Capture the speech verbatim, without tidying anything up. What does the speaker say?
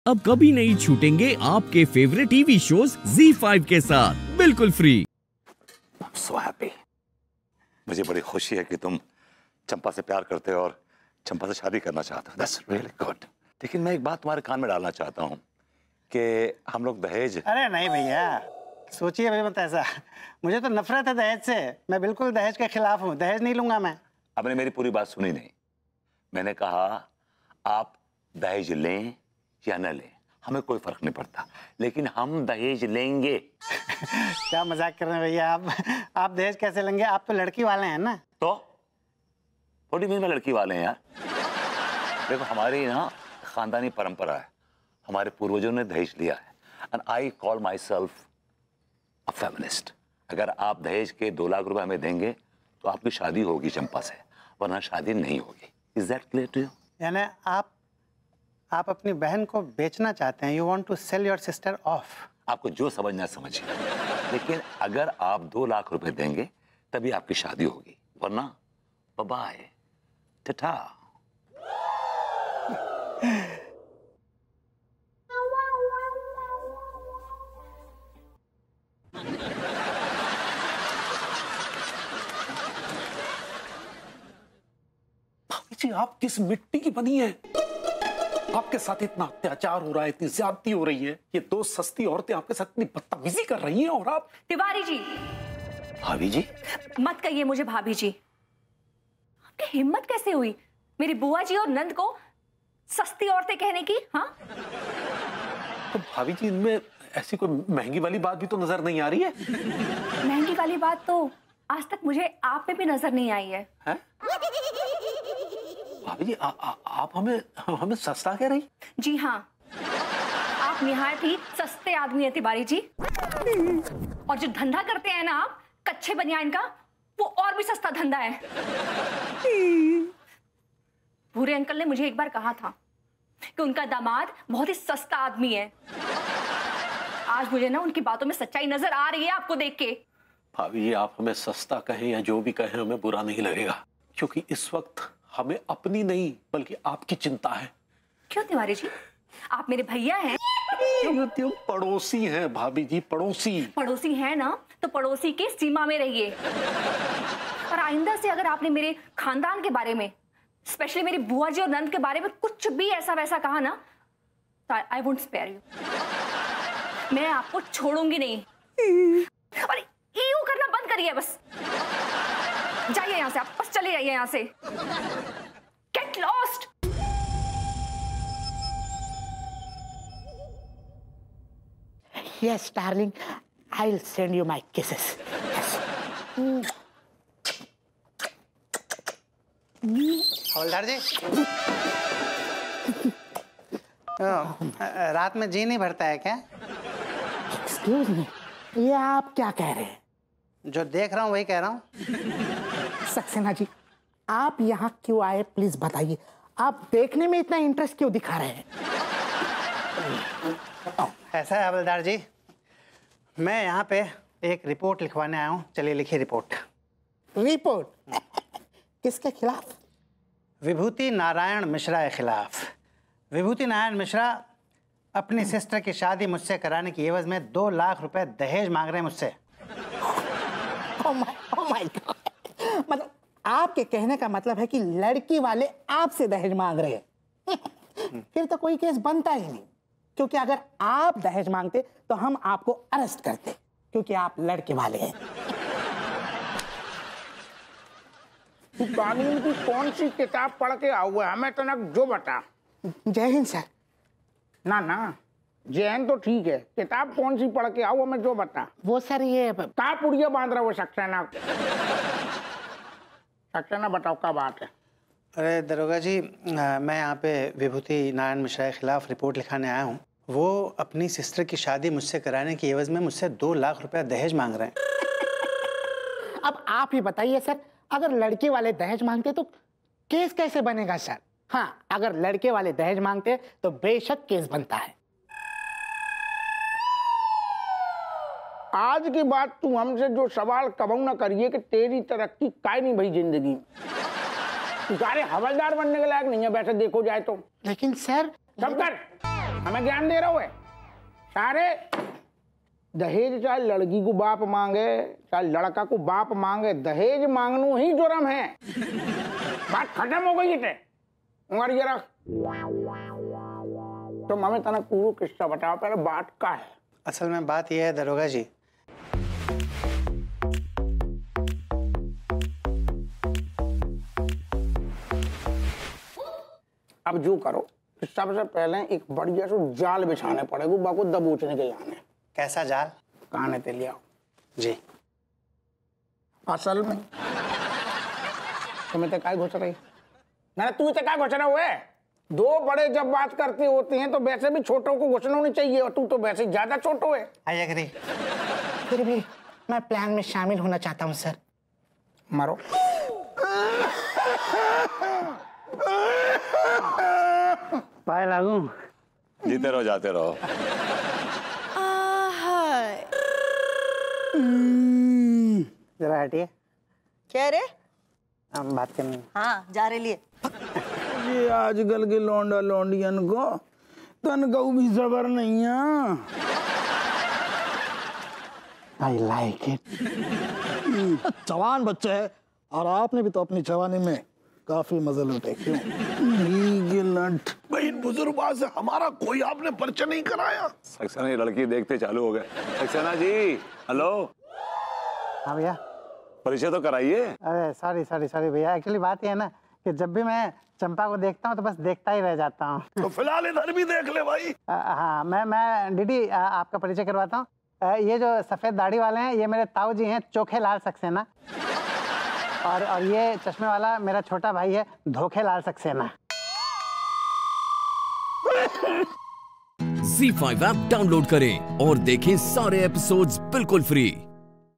अब कभी नहीं छूटेंगे आपके favourite TV shows Zee five के साथ बिल्कुल फ्री। So happy. मुझे बड़ी खुशी है कि तुम चंपा से प्यार करते हो और चंपा से शादी करना चाहते हो। That's really good. लेकिन मैं एक बात तुम्हारे कान में डालना चाहता हूँ कि हम लोग दहेज। अरे नहीं भैया, सोचिए भाई मत ऐसा। मुझे तो नफरत है दहेज से। मैं बिल्कुल दहेज के खिलाफ हूँ। दहेज नहीं लूंगा मैं। आपने मेरी पूरी बात सुनी नहीं। मैंने कहा आप दहेज लें या न लें, हमें कोई फर्क नहीं पड़ता, लेकिन हम दहेज लेंगे। क्या मजाक कर रहे हैं भैया आप? आप दहेज कैसे लेंगे? आप तो लड़की वाले हैं ना। तो थोड़ी में लड़की वाले हैं यार। देखो हमारी ना खानदानी परंपरा है, हमारे पूर्वजों ने दहेज लिया है। And I call myself a feminist. अगर आप दहेज के दो लाख रुपए हमें देंगे तो आपकी शादी होगी चंपा से, वरना शादी नहीं होगी। Is that clear to you? यानी आप आप अपनी बहन को बेचना चाहते हैं। You want to sell your sister off. आपको जो समझना है समझिए, लेकिन अगर आप दो लाख रुपए देंगे तभी आपकी शादी होगी, वरना बाय टाटा। जी आप किस मिट्टी की बनी है? आपके साथ इतना अत्याचार हो रहा है, इतनी ज्यादती हो रही है, ये दो सस्ती औरतें आपके साथ इतनी बदतमीजी कर रही हैं और आप। तिवारी जी। भाभी जी? मत कहिए मुझे भाभी जी। आपकी हिम्मत कैसे हुई मेरी बुआ जी और नंद को सस्ती औरतें कहने की? हाँ तो भाभी जी इनमें ऐसी कोई महंगी वाली बात भी तो नजर नहीं आ रही है। महंगी वाली बात तो आज तक मुझे आप में भी नजर नहीं आई है, है? भाभी जी आ, आ, आप हमें हमें सस्ता कह रही? जी हाँ, आप निहायत ही सस्ते आदमी है तिवारी जी। और जो धंधा करते हैं ना आप कच्चे बनियान का, वो और भी सस्ता धंधा है। भूरे अंकल ने मुझे एक बार कहा था कि उनका दामाद बहुत ही सस्ता आदमी है। आज मुझे ना उनकी बातों में सच्चाई नजर आ रही है आपको देख के। भाभी जी आप हमें सस्ता कहें या जो भी कहें हमें बुरा नहीं लगेगा, क्योंकि इस वक्त हमें अपनी नहीं बल्कि आपकी चिंता है। क्यों तिवारी जी? आप मेरे भैया हैं। क्यों? पड़ोसी हैं भाभी जी, पड़ोसी। पड़ोसी हैं ना तो पड़ोसी की सीमा में रहिए। और आइंदा से अगर आपने मेरे खानदान के बारे में, स्पेशली मेरी बुआ जी और नंद के बारे में कुछ भी ऐसा वैसा कहा ना, तो आई वोंट स्पेयर यू। मैं आपको छोड़ूंगी नहीं। और ईयू करना बंद करिए बस। जाइए यहां से, आप बस चले जाइए यहां से। Get lost. Yes, darling. I'll send you my kisses. Yes. हवलदार जी, रात में जी नहीं भरता है क्या? Excuse me. ये आप क्या कह रहे हैं? जो देख रहा हूँ वही कह रहा हूँ। सक्सेना जी, आप यहाँ क्यों आए प्लीज बताइए। आप देखने में इतना इंटरेस्ट क्यों दिखा रहे हैं? ऐसा है हवलदार जी, मैं यहाँ पे एक रिपोर्ट लिखवाने आया हूँ। चलिए लिखिए रिपोर्ट। रिपोर्ट? किसके खिलाफ? विभूति नारायण मिश्रा के खिलाफ। विभूति नारायण मिश्रा अपनी सिस्टर की शादी मुझसे कराने की एवज में दो लाख रुपए दहेज मांग रहे हैं मुझसे। Oh my, oh my God. मतलब आपके कहने का मतलब है कि लड़की वाले आपसे दहेज मांग रहे हैं। फिर तो कोई केस बनता ही नहीं, क्योंकि अगर आप दहेज मांगते तो हम आपको अरेस्ट करते, क्योंकि आप लड़के वाले हैं। कानून की कौन सी किताब पढ़ के आओ हुआ हमें तो ना जो बता। जय हिंद सर। ना ना जैन तो ठीक है, किताब कौन सी पढ़ के आओ हमें जो बता। वो सर ये का पुड़िया बांध रहा वो सक्सेना। सक्सेना बताओ क्या बात है? अरे दरोगा जी, आ, मैं यहाँ पे विभूति नारायण मिश्रा के खिलाफ रिपोर्ट लिखाने आया हूँ। वो अपनी सिस्टर की शादी मुझसे कराने की एवज में मुझसे दो लाख रुपया दहेज मांग रहे हैं। अब आप ही बताइए सर, अगर लड़के वाले दहेज मांगते तो केस कैसे बनेगा सर? हाँ, अगर लड़के वाले दहेज मांगते तो बेशक केस बनता है। आज की बात तू हमसे जो सवाल कबू न करिए कि तेरी तरक्की काय नहीं भाई जिंदगी। तू सारे हवलदार बनने के लायक नहीं है वैसे देखो जाए तो। लेकिन सर सब कर हमें ज्ञान दे रहा है सारे। दहेज चाहे लड़की को बाप मांगे चाहे लड़का को बाप मांगे, दहेज मांगनू ही जुर्म है। बात खत्म हो गई थे। उंगली जरा तो मम्मी तना पूरा किस्सा बताओ पहले, बात का है। असल में बात यह है दरोगा जी, अब जो करो सबसे पहले एक बढ़िया से जाल बिछाने पड़ेगा बाको दबोचने के लाने। कैसा जाल? कहाने ते लिया जी। असल में तुम्हें तो काय घुस रही ना, तू तो काय घुस रहा हुआ है। दो बड़े जब बात करते होते हैं तो वैसे भी छोटों को घुसना नहीं चाहिए, और तू तो वैसे ज्यादा छोटो है। I agree. फिर भी मैं प्लान में शामिल होना चाहता हूँ सर। मारो। पाए लागू। जीते रहो जाते रहो। जरा हटिए, क्या रे? हम बात करनी। हाँ जा रहे लिए। ये आजकल के लौंडा लौंडियन को तनकऊ भी सबर नहीं है। I like it. जवान बच्चे है और आपने भी तो अपनी जवानी में काफी मजे लूटे। क्यों? भाई इन बुजुर्गों से हमारा कोई आपने परिचय नहीं कराया। सक्सेना ये लड़की देखते चालू हो गए। सक्सेना जी हेलो। हाँ भैया। परिचय तो कराइए। अरे सॉरी सॉरी सॉरी भैया, एक्चुअली बात यह है ना कि जब भी मैं चंपा को देखता हूँ तो बस देखता ही रह जाता हूँ। तो फिलहाल इधर भी देख ले भाई। आ, हाँ मैं मैं डीडी आ, आपका परिचय करवाता हूँ। ये जो सफेद दाढ़ी वाले हैं ये मेरे ताऊ जी हैं चोखे लाल सक्सेना, और और ये चश्मे वाला मेरा छोटा भाई है Dhokhe Lal Saxena. Zee five app download करें और देखें सारे एपिसोड्स बिल्कुल फ्री।